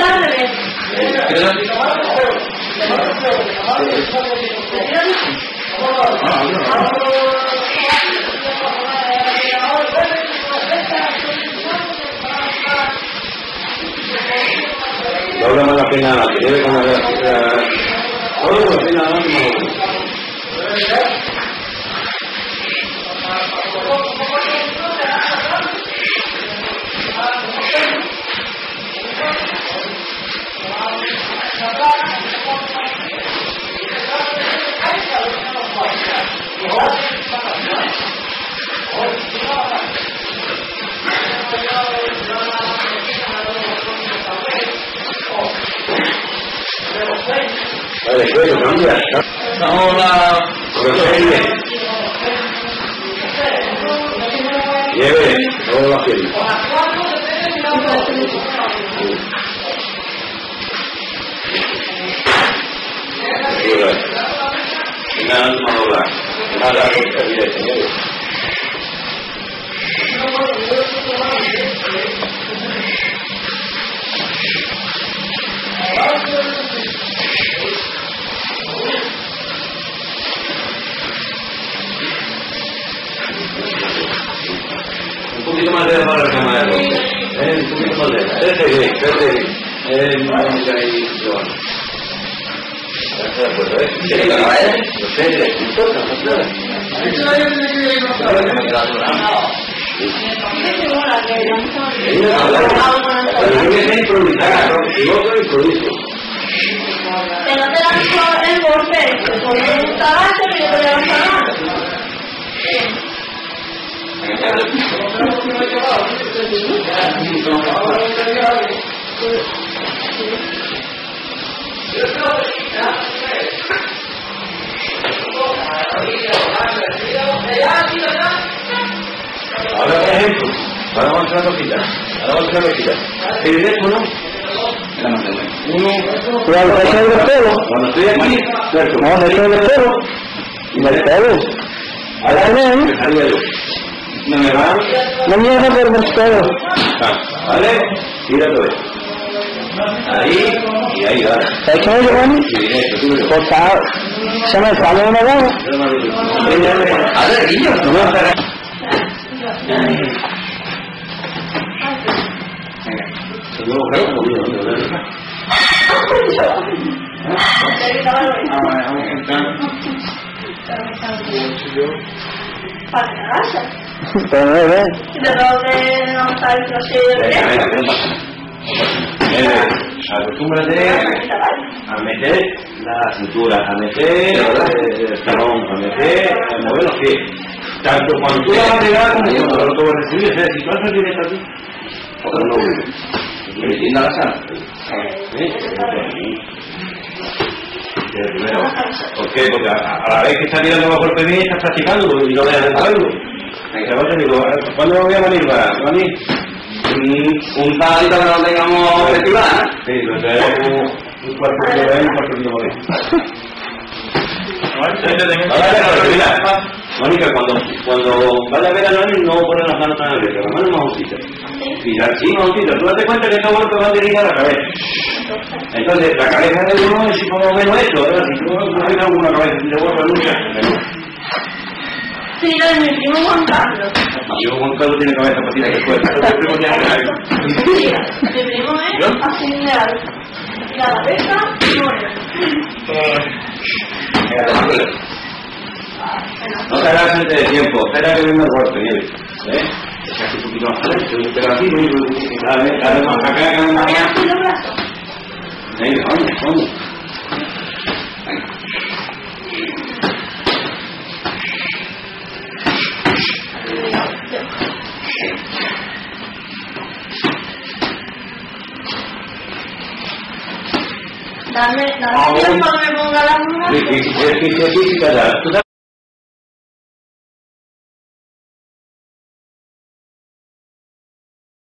Dobla más la pena, que debe con la pena más. Vale, bueno, cambia. Ahora, lleve, no lo quiero. Nada más doblar. Nada más bien, señores. Un poquito más de para la cámara. Un poquito más de. Espérate bien. No hay Joan. De acuerdo, ¿Tiene que acabar, Lo sé, no importa, no nada. Pero no te dan el golpe, porque un trabajo y yo te voy a Ahora, por ejemplo, ahora vamos a hacer la cosita. El teléfono, uno, cuando estoy en el pelo, cuando estoy aquí, cierto, no, estoy en el pelo, y el pelo, ahora también, no me va, no me deja ver el pelo, ¿vale? Tira todo esto. Ahí, y ahí, ahora. ¿sabes qué, Giovanni? Sí, directo, tú me lo. Por favor, se me sale una gana. A ver, guillo, no me va a hacer. Luego creo que no, Pero no ves. Acostúmbrate a meter la cintura, a meter el talón, a meter, a mover los pies. Tanto cuando tú vas a pegar como cuando lo vas a recibir. O sea, si tú haces directo aquí, otro no vuelve. ¿Me entiendes la sala? ¿Por qué? Porque a la vez que estás tirando bajo el PB estás practicando y no dejas de hacerlo. ¿Cuándo voy a venir para mí? Un talito que no tengamos festival, sí, lo tenemos un cuarto de hora y un cuarto de hora. Mónica, cuando vaya a ver a Nani no pone las manos tan abiertas, las manos más juntitas. Y así más juntitas. Tú date cuenta que estos golpes van dirigidos a la cabeza. Entonces, la cabeza de uno es como menos esto, ¿verdad? Si tú no tienes alguna cabeza de golpe nunca, menos. Sí, lo de mi primo Juan Carlos. Yo Juan Carlos tiene cabeza para tirar que fuera. Mi primo tiene cabeza. Sí, mi primo es así de alto. La cabeza, no te hagas antes de tiempo, espera que venga el golpe, ¿eh? Echa un poquito más adelante, pero aquí, cada vez más acá, cada vez más allá. Venga, vamos. Dame tiempo que me ponga la mano. Sí,